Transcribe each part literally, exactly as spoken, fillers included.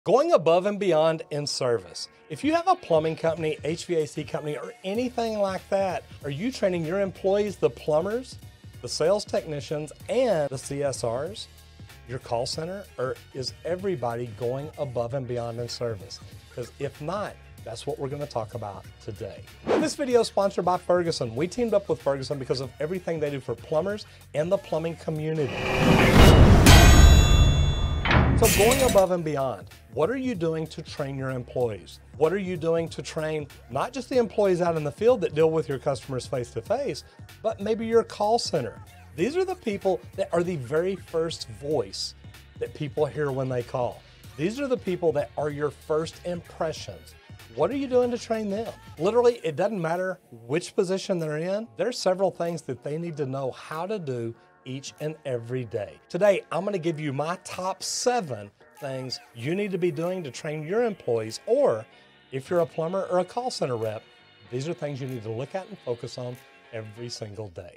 Going above and beyond in service. If you have a plumbing company, H V A C company, or anything like that, are you training your employees, the plumbers, the sales technicians, and the C S Rs, your call center, or is everybody going above and beyond in service? Because if not, that's what we're going to talk about today. This video is sponsored by Ferguson. We teamed up with Ferguson because of everything they do for plumbers and the plumbing community. So going above and beyond, what are you doing to train your employees? What are you doing to train not just the employees out in the field that deal with your customers face to face, but maybe your call center? These are the people that are the very first voice that people hear when they call. These are the people that are your first impressions. What are you doing to train them? Literally, it doesn't matter which position they're in. There's several things that they need to know how to do each and every day. Today, I'm gonna give you my top seven things you need to be doing to train your employees, or if you're a plumber or a call center rep, these are things you need to look at and focus on every single day.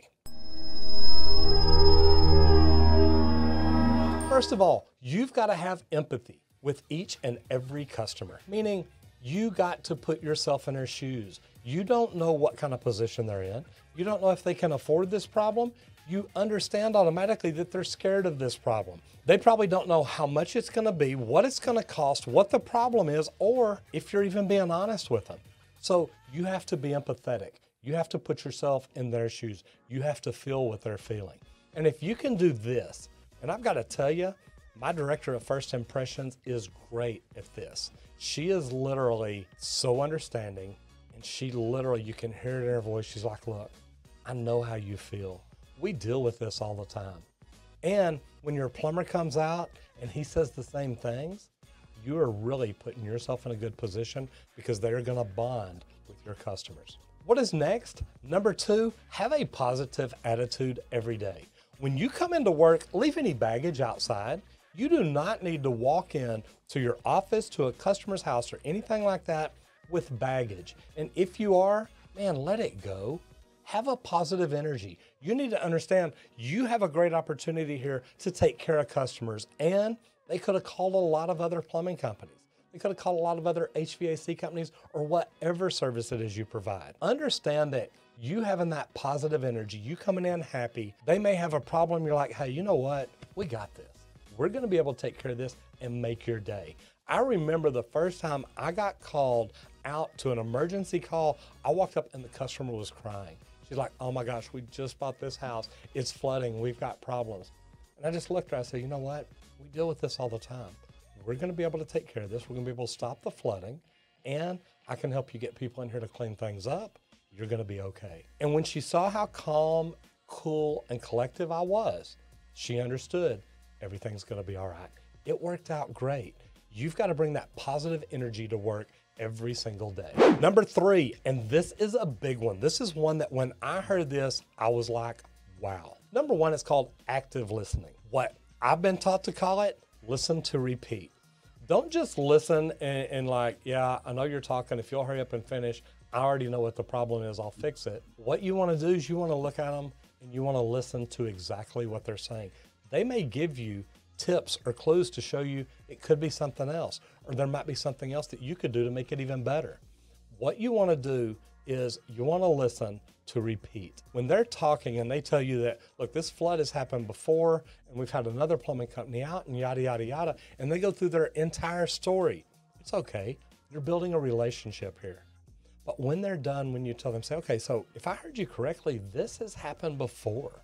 First of all, you've got to have empathy with each and every customer, meaning you got to put yourself in their shoes. You don't know what kind of position they're in. You don't know if they can afford this problem. You understand automatically that they're scared of this problem. They probably don't know how much it's gonna be, what it's gonna cost, what the problem is, or if you're even being honest with them. So you have to be empathetic. You have to put yourself in their shoes. You have to feel what they're feeling. And if you can do this, and I've gotta tell you, my director of First Impressions is great at this. She is literally so understanding, and she literally, you can hear it in her voice. She's like, look, I know how you feel. We deal with this all the time. And when your plumber comes out and he says the same things, you are really putting yourself in a good position because they're gonna bond with your customers. What is next? Number two, have a positive attitude every day. When you come into work, leave any baggage outside. You do not need to walk in to your office, to a customer's house, or anything like that with baggage. And if you are, man, let it go. Have a positive energy. You need to understand you have a great opportunity here to take care of customers, and they could have called a lot of other plumbing companies. They could have called a lot of other H V A C companies or whatever service it is you provide. Understand that you having that positive energy, you coming in happy, they may have a problem, you're like, hey, you know what? We got this. We're gonna be able to take care of this and make your day. I remember the first time I got called out to an emergency call, I walked up and the customer was crying. She's like, oh my gosh, we just bought this house. It's flooding, we've got problems. And I just looked at her, I said, you know what? We deal with this all the time. We're gonna be able to take care of this. We're gonna be able to stop the flooding, and I can help you get people in here to clean things up. You're gonna be okay. And when she saw how calm, cool, and collective I was, she understood everything's gonna be all right. It worked out great. You've gotta bring that positive energy to work every single day. Number three, and this is a big one. This is one that when I heard this, I was like, wow. Number one, it's called active listening. What I've been taught to call it, listen to repeat. Don't just listen and, and like, yeah, I know you're talking. If you'll hurry up and finish, I already know what the problem is, I'll fix it. What you wanna do is you wanna look at them and you wanna listen to exactly what they're saying. They may give you tips or clues to show you it could be something else, or there might be something else that you could do to make it even better. What you want to do is you want to listen to repeat. When they're talking and they tell you that, look, this flood has happened before and we've had another plumbing company out and yada, yada, yada, and they go through their entire story, it's okay. You're building a relationship here. But when they're done, when you tell them, say, okay, so if I heard you correctly, this has happened before.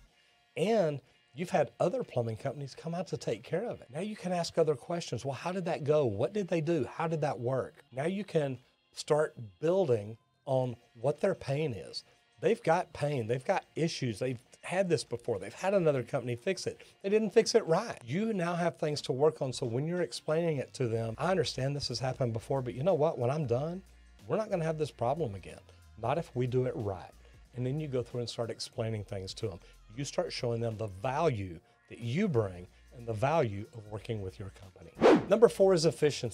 And you've had other plumbing companies come out to take care of it. Now you can ask other questions. Well, how did that go? What did they do? How did that work? Now you can start building on what their pain is. They've got pain. They've got issues. They've had this before. They've had another company fix it. They didn't fix it right. You now have things to work on. So when you're explaining it to them, I understand this has happened before, but you know what? When I'm done, we're not going to have this problem again. Not if we do it right. And then you go through and start explaining things to them. You start showing them the value that you bring and the value of working with your company. Number four is efficiency.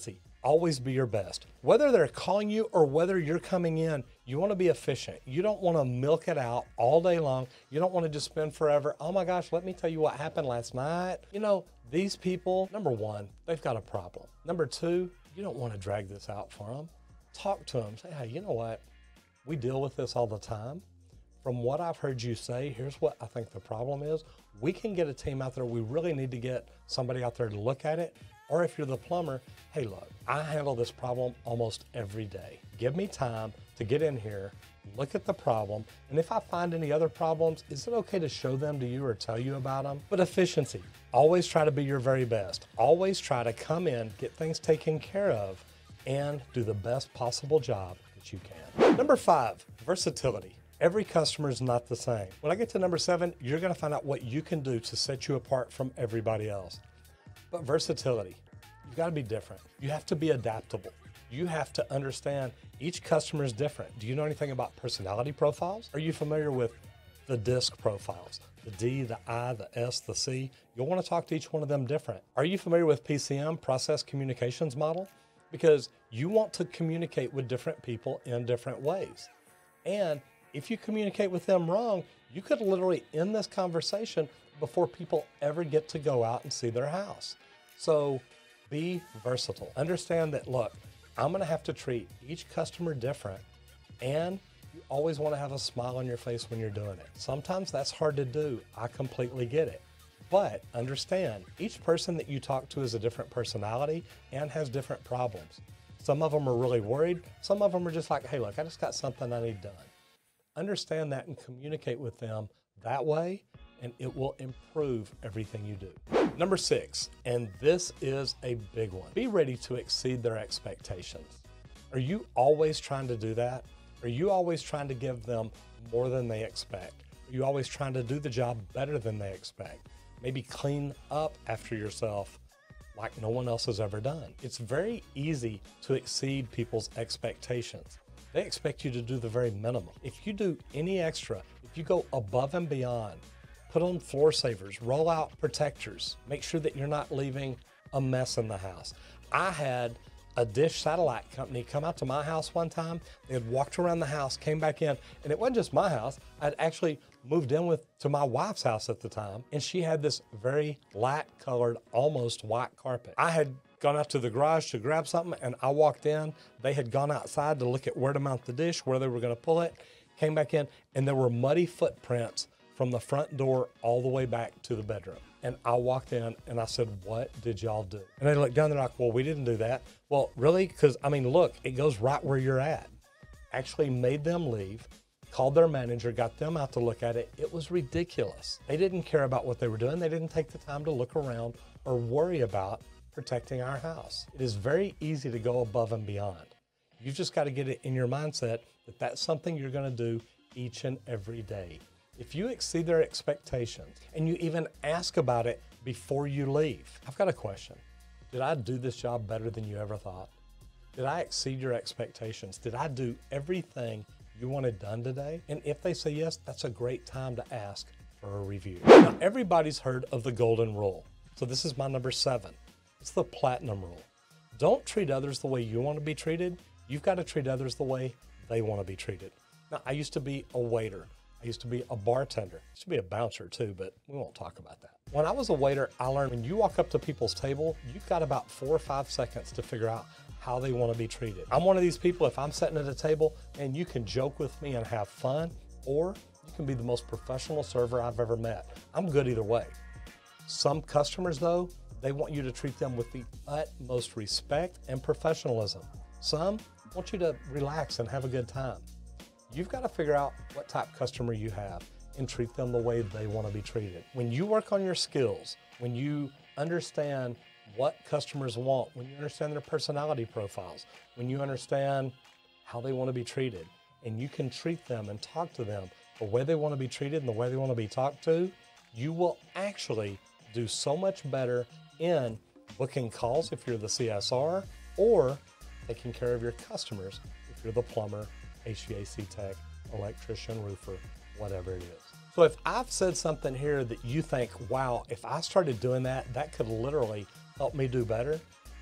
always be your best. Whether they're calling you or whether you're coming in, you want to be efficient. You don't want to milk it out all day long. You don't want to just spend forever. Oh my gosh, let me tell you what happened last night. You know, these people, number one, they've got a problem. Number two, you don't want to drag this out for them. Talk to them. Say, hey, you know what? We deal with this all the time. From what I've heard you say, here's what I think the problem is. We can get a team out there. We really need to get somebody out there to look at it. Or if you're the plumber, hey, look, I handle this problem almost every day. Give me time to get in here, look at the problem, and if I find any other problems, is it okay to show them to you or tell you about them? But efficiency, always try to be your very best. Always try to come in, get things taken care of, and do the best possible job that you can. Number five, versatility. Every customer is not the same. When I get to number seven, you're gonna find out what you can do to set you apart from everybody else. But versatility, you've gotta be different. You have to be adaptable. You have to understand each customer is different. Do you know anything about personality profiles? Are you familiar with the DISC profiles? The D, the I, the S, the C. You'll wanna talk to each one of them different. Are you familiar with P C M, Process Communications Model? Because you want to communicate with different people in different ways. And if you communicate with them wrong, you could literally end this conversation before people ever get to go out and see their house. So be versatile. Understand that, look, I'm gonna have to treat each customer different, and you always wanna have a smile on your face when you're doing it. Sometimes that's hard to do. I completely get it. But understand, each person that you talk to is a different personality and has different problems. Some of them are really worried. Some of them are just like, hey, look, I just got something I need done. Understand that and communicate with them that way, and it will improve everything you do. Number six, and this is a big one. Be ready to exceed their expectations. Are you always trying to do that? Are you always trying to give them more than they expect? Are you always trying to do the job better than they expect? Maybe clean up after yourself like no one else has ever done. It's very easy to exceed people's expectations. They expect you to do the very minimum. If you do any extra, if you go above and beyond, put on floor savers, roll out protectors, make sure that you're not leaving a mess in the house. I had a dish satellite company come out to my house one time. They had walked around the house, came back in, and it wasn't just my house. I'd actually moved in with to my wife's house at the time, and she had this very light colored, almost white carpet. I had gone out to the garage to grab something, and I walked in. They had gone outside to look at where to mount the dish, where they were gonna pull it, came back in, and there were muddy footprints from the front door all the way back to the bedroom. And I walked in and I said, what did y'all do? And they looked down, they're like, well, we didn't do that. Well, really? Because I mean, look, it goes right where you're at. Actually made them leave, called their manager, got them out to look at it. It was ridiculous. They didn't care about what they were doing. They didn't take the time to look around or worry about protecting our house. It is very easy to go above and beyond. You've just got to get it in your mindset that that's something you're going to do each and every day. If you exceed their expectations and you even ask about it before you leave, I've got a question. Did I do this job better than you ever thought? Did I exceed your expectations? Did I do everything you wanted done today? And if they say yes, that's a great time to ask for a review. Now, everybody's heard of the golden rule. So this is my number seven. It's the platinum rule. Don't treat others the way you want to be treated. You've got to treat others the way they want to be treated. Now, I used to be a waiter. I used to be a bartender. I used to be a bouncer too, but we won't talk about that. When I was a waiter, I learned when you walk up to people's table, you've got about four or five seconds to figure out how they want to be treated. I'm one of these people, if I'm sitting at a table and you can joke with me and have fun, or you can be the most professional server I've ever met. I'm good either way. Some customers though, they want you to treat them with the utmost respect and professionalism. Some want you to relax and have a good time. You've got to figure out what type of customer you have and treat them the way they want to be treated. When you work on your skills, when you understand what customers want, when you understand their personality profiles, when you understand how they want to be treated, and you can treat them and talk to them the way they want to be treated and the way they want to be talked to, you will actually do so much better in booking calls if you're the C S R, or taking care of your customers if you're the plumber, H V A C tech, electrician, roofer, whatever it is. So if I've said something here that you think, wow, if I started doing that, that could literally help me do better,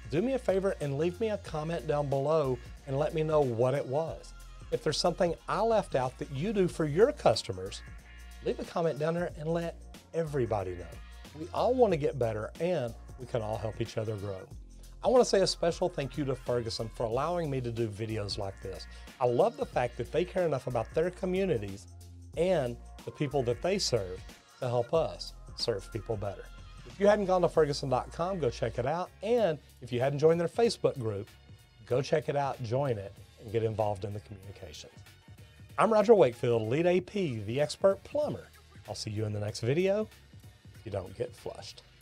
do me a favor and leave me a comment down below and let me know what it was. If there's something I left out that you do for your customers, leave a comment down there and let everybody know. We all want to get better and we can all help each other grow. I want to say a special thank you to Ferguson for allowing me to do videos like this. I love the fact that they care enough about their communities and the people that they serve to help us serve people better. If you hadn't gone to Ferguson dot com, go check it out. And if you hadn't joined their Facebook group, go check it out, join it, and get involved in the communications. I'm Roger Wakefield, Lead A P, the expert plumber. I'll see you in the next video if you don't get flushed.